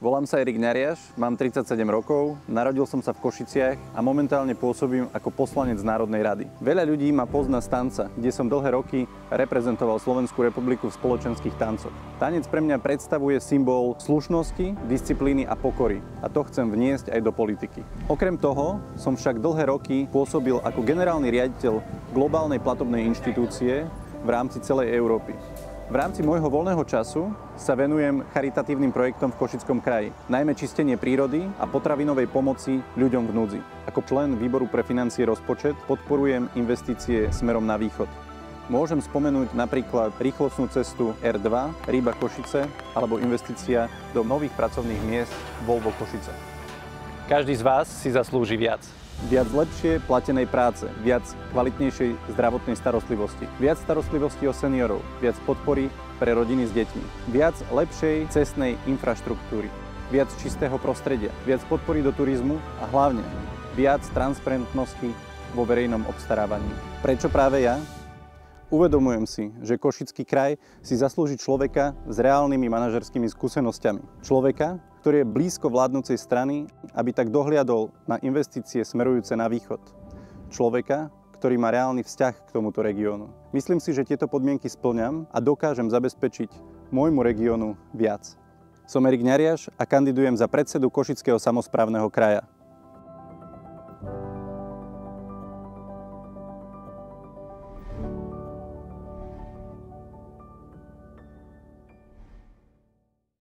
Volám sa Erik Nariaš, mám 37 rokov, narodil som sa v Košiciach a momentálne pôsobím ako poslanec Národnej rady. Veľa ľudí ma pozná z tanca, kde som dlhé roky reprezentoval Slovenskú republiku v spoločenských tancoch. Tanec pre mňa predstavuje symbol slušnosti, disciplíny a pokory a to chcem vniesť aj do politiky. Okrem toho som však dlhé roky pôsobil ako generálny riaditeľ globálnej platobnej inštitúcie v rámci celej Európy. V rámci môjho voľného času sa venujem charitatívnym projektom v Košickom kraji, najmä čistenie prírody a potravinovej pomoci ľuďom v núdzi. Ako člen výboru pre financie rozpočet podporujem investície smerom na východ. Môžem spomenúť napríklad rýchlostnú cestu R2, Riba Košice alebo investícia do nových pracovných miest Volvo Košice. Každý z vás si zaslúži viac. Viac lepšie platenej práce, viac kvalitnejšej zdravotnej starostlivosti, viac starostlivosti o seniorov, viac podpory pre rodiny s deťmi, viac lepšej cestnej infraštruktúry, viac čistého prostredia, viac podpory do turizmu a hlavne viac transparentnosti vo verejnom obstarávaní. Prečo práve ja? Uvedomujem si, že Košický kraj si zaslúži človeka s reálnymi manažerskými skúsenosťami. Človeka, ktorý je blízko vládnucej strany, aby tak dohliadol na investície smerujúce na východ. Človeka, ktorý má reálny vzťah k tomuto regiónu. Myslím si, že tieto podmienky spĺňam a dokážem zabezpečiť môjmu regiónu viac. Som Erik Nariaš a kandidujem za predsedu Košického samosprávneho kraja.